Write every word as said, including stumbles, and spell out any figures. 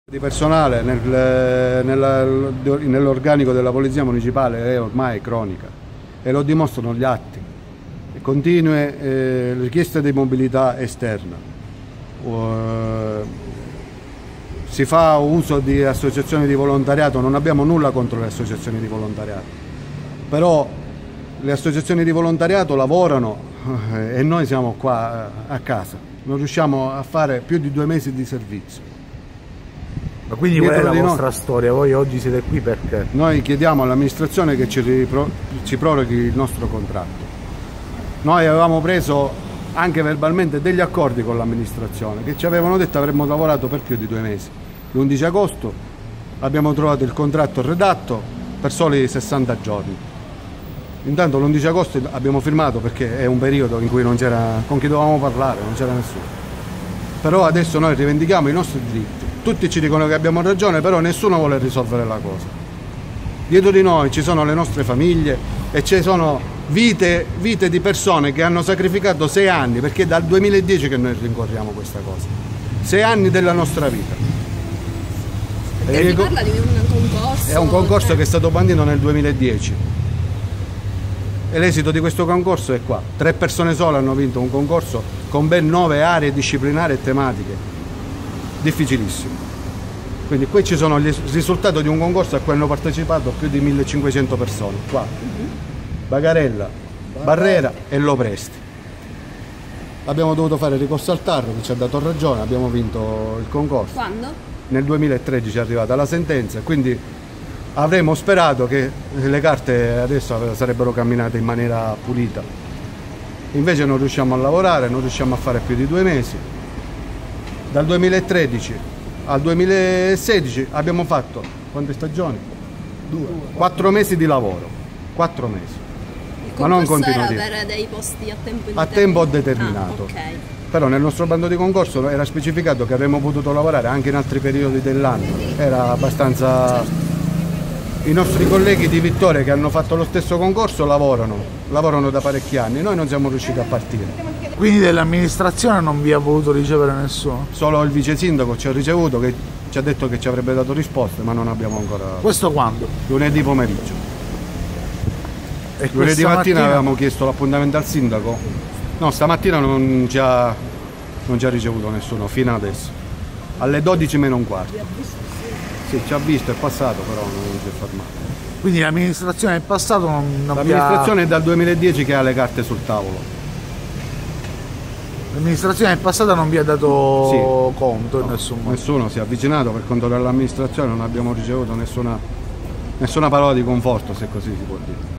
Di personale nel, nell'organico della Polizia Municipale è ormai cronica e lo dimostrano gli atti, continue eh, richieste di mobilità esterna, uh, si fa uso di associazioni di volontariato, non abbiamo nulla contro le associazioni di volontariato, però le associazioni di volontariato lavorano eh, e noi siamo qua a casa, non riusciamo a fare più di due mesi di servizio. Ma quindi qual è la vostra noi, storia? Voi oggi siete qui perché? Noi chiediamo all'amministrazione che ci, ripro, ci proroghi il nostro contratto. Noi avevamo preso anche verbalmente degli accordi con l'amministrazione che ci avevano detto che avremmo lavorato per più di due mesi. L'undici agosto abbiamo trovato il contratto redatto per soli sessanta giorni. Intanto l'undici agosto abbiamo firmato perché è un periodo in cui non c'era con chi dovevamo parlare, non c'era nessuno. Però adesso noi rivendichiamo i nostri diritti. Tutti ci dicono che abbiamo ragione, però nessuno vuole risolvere la cosa. Dietro di noi ci sono le nostre famiglie e ci sono vite, vite di persone che hanno sacrificato sei anni, perché è dal duemiladieci che noi rincorriamo questa cosa. Sei anni della nostra vita. E si parla di un concorso? È un concorso che è stato bandito nel duemiladieci. E l'esito di questo concorso è qua. Tre persone sole hanno vinto un concorso con ben nove aree disciplinari e tematiche. Difficilissimo. Quindi qui ci sono il risultato di un concorso a cui hanno partecipato più di millecinquecento persone, qua. Uh-huh. Bagarella, Barrera e Lopresti. Abbiamo dovuto fare ricorso al T A R che ci ha dato ragione, abbiamo vinto il concorso. Quando? Nel duemilatredici è arrivata la sentenza, quindi avremmo sperato che le carte adesso sarebbero camminate in maniera pulita. Invece non riusciamo a lavorare, non riusciamo a fare più di due mesi. Dal duemilatredici al duemilasedici abbiamo fatto quante stagioni? Due. Quattro mesi di lavoro. Quattro mesi. Il ma non continuativo. Era per dei posti a tempo determinato. A tempo determinato. Ah, okay. Però nel nostro bando di concorso era specificato che avremmo potuto lavorare anche in altri periodi dell'anno. Era abbastanza. Certo. I nostri colleghi di Vittoria che hanno fatto lo stesso concorso lavorano, lavorano da parecchi anni, noi non siamo riusciti a partire. Quindi dell'amministrazione non vi ha voluto ricevere nessuno? Solo il vice sindaco ci ha ricevuto, che ci ha detto che ci avrebbe dato risposte, ma non abbiamo ancora... Questo quando? Lunedì pomeriggio. E lunedì mattina, mattina avevamo chiesto l'appuntamento al sindaco. No, stamattina non ci ha, non ci ha ricevuto nessuno, fino adesso. Alle dodici meno un quarto. Sì, ci ha visto, è passato, però non si è fermato. Quindi l'amministrazione del passato non, non L'amministrazione ha... è dal duemiladieci che ha le carte sul tavolo. L'amministrazione del passato non vi ha dato sì. conto in no, nessun modo? Nessuno si è avvicinato per conto dell'amministrazione, non abbiamo ricevuto nessuna, nessuna parola di conforto, se così si può dire.